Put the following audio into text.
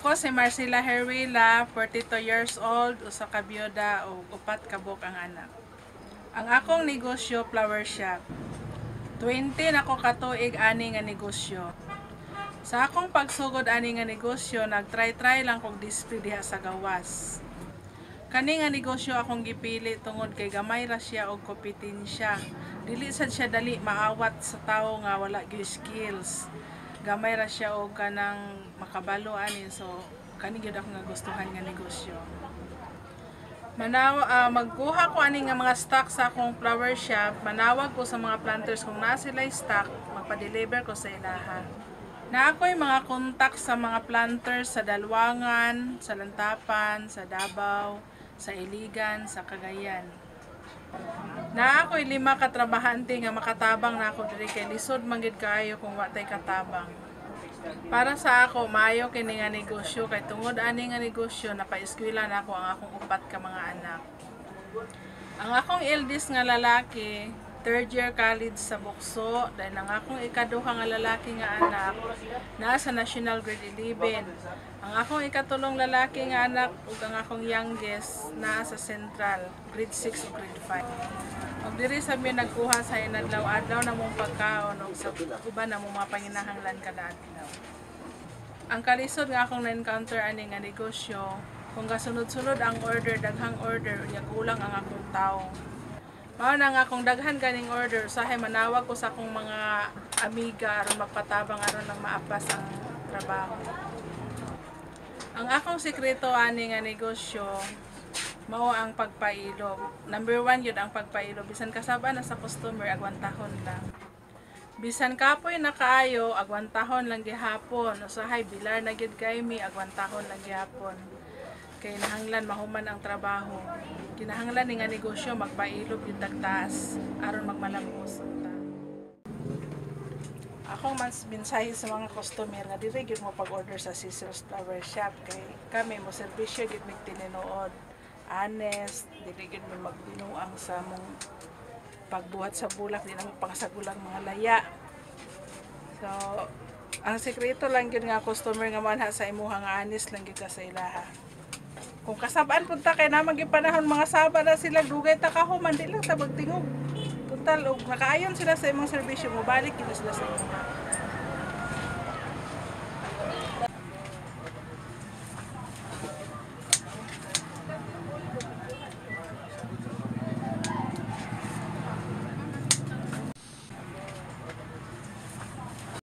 Ako si Marcela Herwila, 42 years old, usa ka byuda ug upat ka buok ang anak. Ang akong negosyo flower shop. 20 na ko katuig ani nga negosyo. Sa akong pagsugod ani nga negosyo, nagtry lang kog display diha sa gawas. Kani nga negosyo akong gipili tungod kay gamay ra siya og kompetensya. Dili sad siya dali maawat sa tawo nga wala gyud skills. Gamay ra siya og kanang makabalo ani, so kani gyud ako nga gustuhan nga negosyo. Magkuha ko ani nga mga stock sa akong flower shop, manawag ko sa mga planters kung naa sila stock, magpa-deliver ko sa ilaha. Na ako'y mga contact sa mga planters sa Dalwangan, sa Lantapan, sa Davao, sa Iligan, sa Cagayan. Na ako'y 5 katrabahante nga makatabang na ako diri kay lisod manggid kaayo kung wa tay katabang. Para sa ako, maayo kini nga negosyo kay tungod ani nga negosyo napa-eskwela na ako ang akong upat ka mga anak. Ang akong eldest nga lalaki, 3rd year college sa Bukso, dahil ang akong ikaduha nga lalaki nga anak nasa National Grade 11. Ang akong ikatulong lalaki nga anak ug ang akong youngest nasa Central Grade 6 ug Grade 5. Ug diri sa mi nagkuha sa inadlaw-adlaw na mong pagkaon ug sa uban na mong mga panginahanglan kada adlaw. Ang kalisod nga akong na-encounter ani nga negosyo, kung kasunod-sunod ang order, daghang order, unya kulang ang akong tawo. Mao na nga kung daghan ganing order, usahay manawag ko sa akong mga amiga aron magpatabang aron lang maapas ang trabaho. Ang akong sekreto ani nga negosyo mao ang pagpailog. Number 1 yun ang pagpailog. Bisan kasaba na sa customer, agwantahon lang. Bisan kapoy na kaayo, agwantahon lang gihapon. Usahay bilar na gyud kay mi, agwantahon lang gihapon. Kay nahanglan mahuman ang trabaho. Kinahanglan ni nga negosyo magpailog yung tagtaas aron magmalambos ta. Akong mas mensahe sa mga customer nga dili gyud mo pag-order sa Cecil's Flower Shop kay kami mo serbisyo gyud mig tinuod. Honest, dili gyud mo magbinuang sa mong pagbuhat sa bulak, di na mo pangasagulang mga laya. So, ang sekreto lang gyud nga customer nga manha sa imuha nga honest lang gyud ka sa ilaha. Kung kasabaan punta kay naman gyud panahon mga saba na sila dugay ta kahuman, di lang ta magtingog. Total og nakaayon sila sa imong serbisyo, mo balik gyud sila sa imong.